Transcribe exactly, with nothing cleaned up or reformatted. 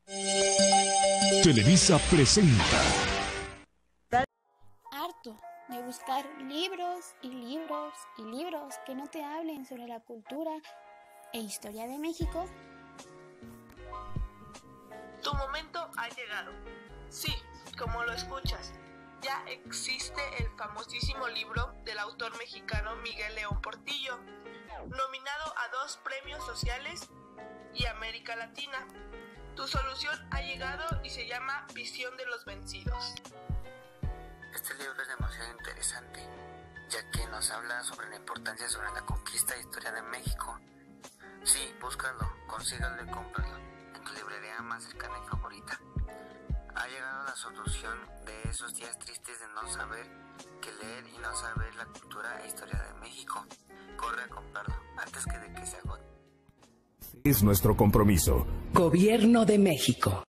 Televisa presenta. Harto de buscar libros y libros y libros que no te hablen sobre la cultura e historia de México. Tu momento ha llegado. Sí, como lo escuchas, ya existe el famosísimo libro del autor mexicano Miguel León Portillo, nominado a dos premios sociales y América Latina. Tu solución ha llegado y se llama Visión de los Vencidos. Este libro es demasiado interesante, ya que nos habla sobre la importancia sobre la conquista e historia de México. Sí, búscalo, consígalo y cómpralo en tu librería más cercana y favorita. Ha llegado la solución de esos días tristes de no saber qué leer y no saber la cultura e historia de México. Corre a comprarlo antes que de que se agote. Es nuestro compromiso. Gobierno de México.